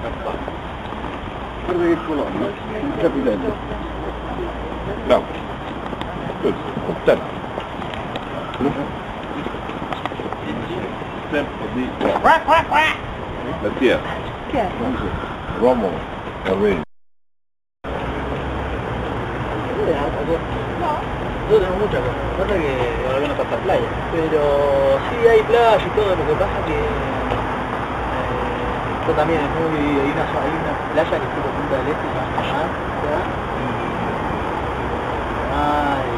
Guarda che colonna, il capitello. Bravo. Good. Contento. Tempo di... Mattia. Chi è? Romolo. Carreni. No, yo tengo muchas cosas. Pasa que ahora no pasa playa. Pero sí hay playa y todo. Lo que pasa que esto también es muy... Hay una playa que es tipo Punta del Este, se llama Samar, ¿verdad? Y...